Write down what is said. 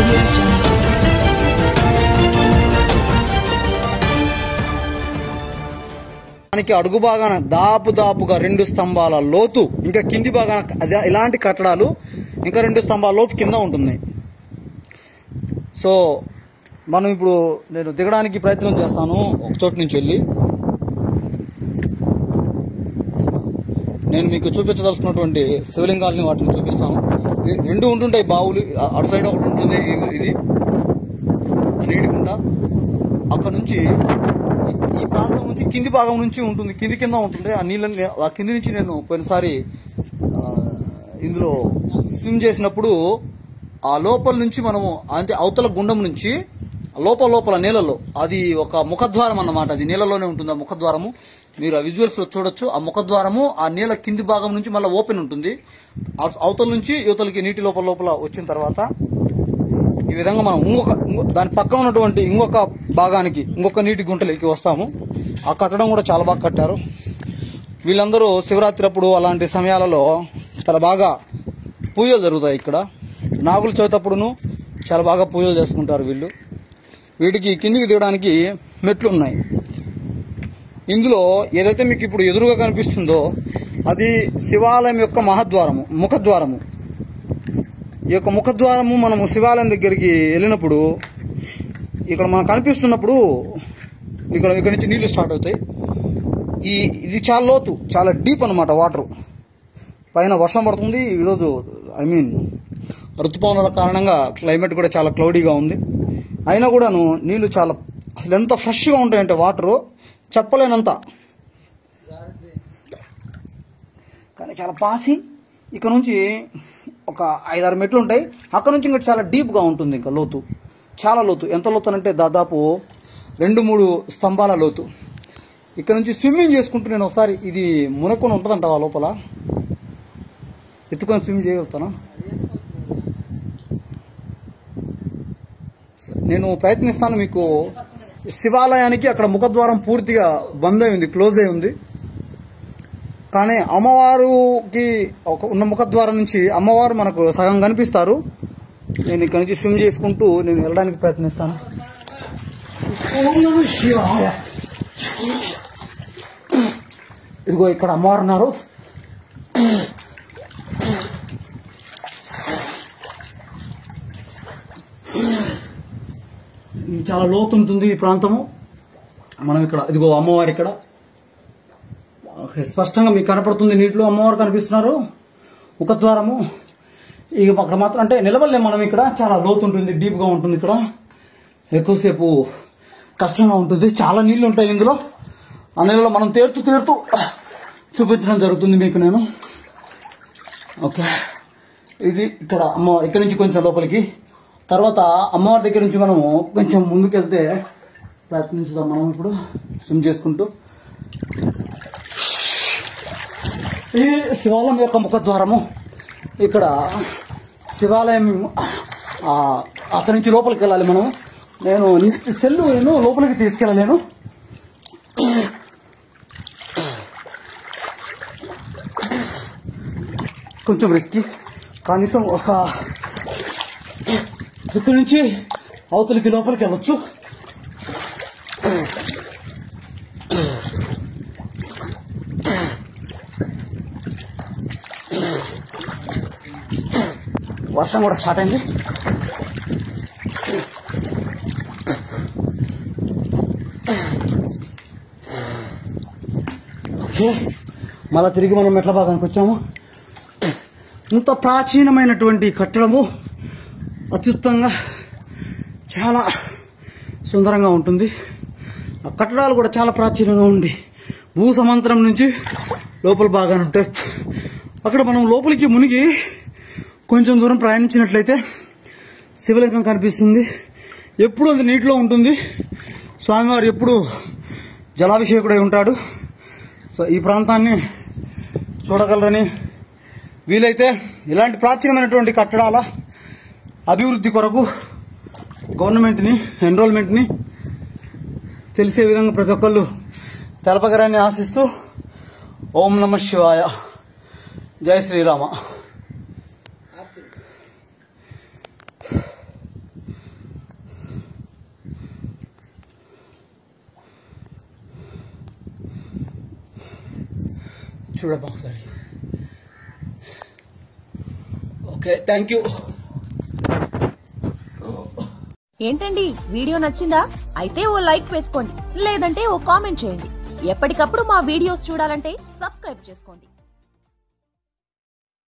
మనకి అడుగు భాగాన దాపుగా 2 స్తంభాల లోతు, ఇంకా కింది భాగాన ఇలాంటి కట్టడాలు ఇంకా 2 స్తంభాల లోతు కింద ఉంటుంది. సో మనం ఇప్పుడు నేను దిగడానికి ప్రయత్నం చేస్తాను. ఒక చోటు నుంచి వెళ్ళి నేను మీకు చూపించదలుచుకున్నటువంటి శివలింగాలని వాటిని చూపిస్తాను. 2 ఉంటుంటాయి బావులు, అటు సైడ్ ఒకటి ఉంటుంది, ఇది నీటి గుంట. అక్కడ నుంచి ఈ ప్రాంతం నుంచి కింది భాగం నుంచి ఉంటుంది, కింద ఉంటుంది ఆ నీళ్ళని. ఆ కింది నుంచి నేను పోయినసారి ఇందులో స్విమ్ చేసినప్పుడు ఆ లోపల నుంచి మనము అంటే అవతల గుండం నుంచి లోపల నీళ్ళలో అది ఒక ముఖద్వారం అన్నమాట. అది నీళ్ళలోనే ఉంటుంది ఆ ముఖద్వారము. మీరు ఆ విజువల్స్ లో చూడొచ్చు. ఆ ముఖద్వారము ఆ నీళ్ళ కింది భాగం నుంచి మళ్ళీ ఓపెన్ ఉంటుంది. అవతల నుంచి యువతలకి నీటి లోపల వచ్చిన తర్వాత ఈ విధంగా మనం దాని పక్కన ఉన్నటువంటి ఇంకొక భాగానికి ఇంకొక నీటి గుంటలోకి వస్తాము. ఆ కట్టడం కూడా చాలా బాగా కట్టారు. వీళ్ళందరూ శివరాత్రి అప్పుడు అలాంటి సమయాలలో చాలా బాగా పూజలు జరుగుతాయి. ఇక్కడ నాగుల చవితప్పుడును చాలా బాగా పూజలు చేసుకుంటారు వీళ్ళు. వీటికి కిందికి దిగడానికి మెట్లు ఉన్నాయి. ఇందులో ఏదైతే మీకు ఇప్పుడు ఎదురుగా కనిపిస్తుందో అది శివాలయం యొక్క ముఖద్వారము. ఈ యొక్క ముఖద్వారము మనము శివాలయం దగ్గరికి వెళ్ళినప్పుడు ఇక్కడ మనకు కనిపిస్తున్నప్పుడు ఇక్కడ నుంచి నీళ్లు స్టార్ట్ అవుతాయి. ఇది చాలా లోతు, చాలా డీప్ అన్నమాట వాటర్. పైన వర్షం పడుతుంది ఈరోజు. ఋతుపవనాల కారణంగా క్లైమేట్ కూడా చాలా క్లౌడీగా ఉంది. అయినా కూడాను నీళ్లు చాలా అసలు ఎంత ఫ్రెష్గా ఉంటాయంటే వాటర్ చెప్పలేనంత. కానీ చాలా పాసి ఇక్కడ నుంచి ఒక 5-6 మెట్లు ఉంటాయి. అక్కడ నుంచి ఇంకా చాలా డీప్గా ఉంటుంది. ఇంకా లోతు చాలా లోతు. ఎంత లోతు అంటే దాదాపు 2-3 స్తంభాల లోతు. ఇక్కడ నుంచి స్విమ్మింగ్ చేసుకుంటూ నేను ఒకసారి ఇది మునక్కొని ఉంటుందంట ఆ లోపల ఎత్తుకొని స్విమ్ చేయగలుగుతాను. నేను ప్రయత్నిస్తాను. మీకు శివాలయానికి అక్కడ ముఖద్వారం పూర్తిగా బంద్ అయి ఉంది, క్లోజ్ అయి ఉంది. కానీ అమ్మవారికి ఉన్న ముఖద్వారం నుంచి అమ్మవారు మనకు సగం కనిపిస్తారు. నేను ఇక్కడ నుంచి స్విమ్ చేసుకుంటూ నేను వెళ్ళడానికి ప్రయత్నిస్తాను. ఇదిగో ఇక్కడ అమ్మవారు ఉన్నారు. ఇది చాలా లోతు ఉంటుంది ఈ ప్రాంతము. మనం ఇక్కడ ఇదిగో అమ్మవారు ఇక్కడ స్పష్టంగా మీకు కనపడుతుంది. నీటిలో అమ్మవారు కనిపిస్తున్నారు. ముఖద్వారము ఇక అక్కడ మాత్రం అంటే నిలబడలేం మనం. ఇక్కడ చాలా లోతు ఉంటుంది, డీప్ గా ఉంటుంది. ఇక్కడ ఎక్కువసేపు కష్టంగా ఉంటుంది. చాలా నీళ్లు ఉంటాయి ఇందులో. ఆ నీళ్ళలో మనం తేరుతూ చూపించడం జరుగుతుంది మీకు నేను. ఓకే, ఇది ఇక్కడ అమ్మవారు. ఇక్కడ నుంచి కొంచెం లోపలికి, తర్వాత అమ్మవారి దగ్గర నుంచి మనము కొంచెం ముందుకెళ్తే ప్రయత్నించుదాం. మనం ఇప్పుడు స్విమ్ చేసుకుంటూ ఈ శివాలయం యొక్క ముఖద్వారము. ఇక్కడ శివాలయం అక్కడి నుంచి లోపలికి వెళ్ళాలి మనం. నేను లోపలికి తీసుకెళ్ళలేను. కొంచెం రిస్కీ. కనీసం ఇక్కడి నుంచి అవతలికి లోపలికి వెళ్ళొచ్చు. వర్షం కూడా స్టార్ట్ అయింది. ఓకే, మళ్ళా తిరిగి మనం మెట్ల భాగానికి వచ్చాము. ఇంత ప్రాచీనమైనటువంటి కట్టడము అత్యుత్తంగా చాలా సుందరంగా ఉంటుంది. ఆ కట్టడాలు కూడా చాలా ప్రాచీనంగా ఉంది. భూ సమాంతరం నుంచి లోపల భాగాన్ని ఉంటాయి. అక్కడ మనం లోపలికి మునిగి కొంచెం దూరం ప్రయాణించినట్లయితే శివలింగం కనిపిస్తుంది. ఎప్పుడు అది నీటిలో ఉంటుంది. స్వామివారు ఎప్పుడు జలాభిషేకుడై ఉంటాడు. సో ఈ ప్రాంతాన్ని చూడగలరని, వీలైతే ఇలాంటి ప్రాచీనమైనటువంటి కట్టడాల అభివృద్ధి కొరకు గవర్నమెంట్ని, ఎన్రోల్మెంట్ని తెలిసే విధంగా ప్రతి ఒక్కళ్ళు తెలపగరని ఆశిస్తూ, ఓం నమః శివాయ, జై శ్రీరామ. చూడబ్బా ఒకసారి. Okay, thank you. ఏంటండి, వీడియో నచ్చిందా? అయితే ఓ లైక్ వేసుకోండి, లేదంటే ఓ కామెంట్ చేయండి. ఎప్పటికప్పుడు మా వీడియోస్ చూడాలంటే సబ్స్క్రైబ్ చేసుకోండి.